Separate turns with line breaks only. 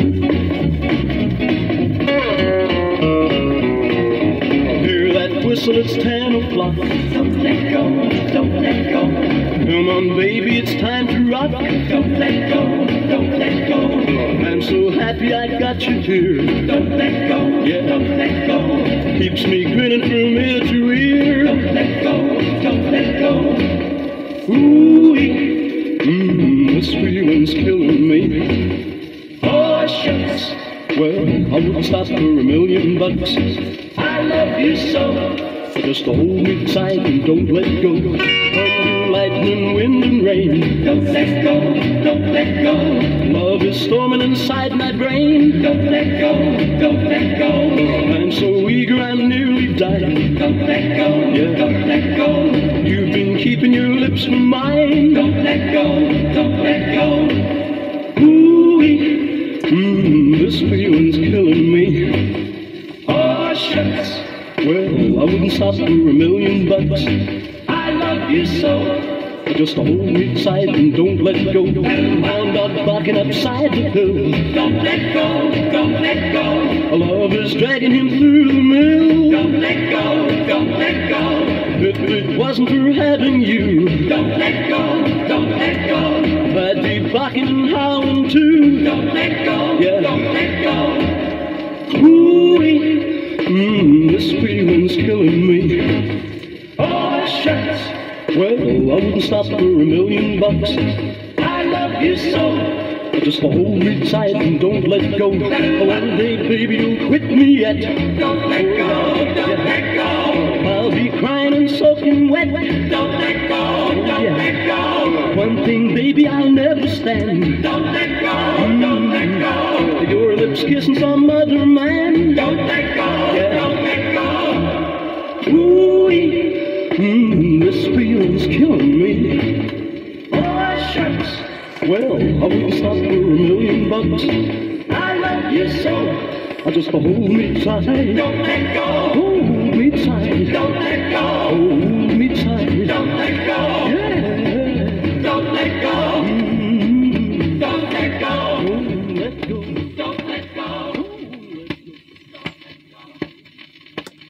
Hear that whistle, it's 10 o'clock.
Don't let go, don't let go.
Come on, baby, it's time to rock.
Don't let go, don't let go.
I'm so happy I got you here.
Don't let go,
Yeah.
don't let go.
Keeps me grinning from ear to ear.
Don't let go, don't let go.
Ooh-wee, this feeling's killing me.
Oh, shucks,
Well, I wouldn't stop for $1,000,000.
I love you so.
Just hold me tight and don't let go. Thunder, lightning, wind and rain.
Don't let go, don't let go.
Love is storming inside my brain.
Don't let go, don't let go.
I'm so eager I'm nearly dying.
Don't let go,
Yeah.
don't let go.
You've been keeping your lips from mine.
Don't let go, don't let go.
Ooh-wee, this feeling's killing me.
Oh, shucks,
Well, I wouldn't stop for $1,000,000.
I love you so.
Just hold me tight and don't let go. I'm not barking upside the hill.
Don't let go, don't let go.
Love is dragging him through the mill.
Don't let go, don't let go.
If it wasn't for having you,
Don't let go, don't let go.
I'd be barking and howling too.
Don't let go,
Yeah.
don't let go.
Ooh-wee, this feeling's killing me.
Oh, shucks,
Well, I wouldn't stop for $1,000,000.
I love you so.
Just hold me tight and don't let go. One day, baby, you'll quit me yet.
Don't let go, don't let go.
I'll be crying and soaking wet.
Don't let go, don't let go.
One thing, baby, I'll never stand.
Don't let go, don't let go.
Your lips kissing some other man.
Don't let go, don't let go.
Ooh-wee, this feeling's killing me.
Oh, shucks,
Well, I wouldn't stop for $1,000,000.
I love you so.
Just hold me tight.
Don't let go,
Hold me tight.
don't let go.
Hold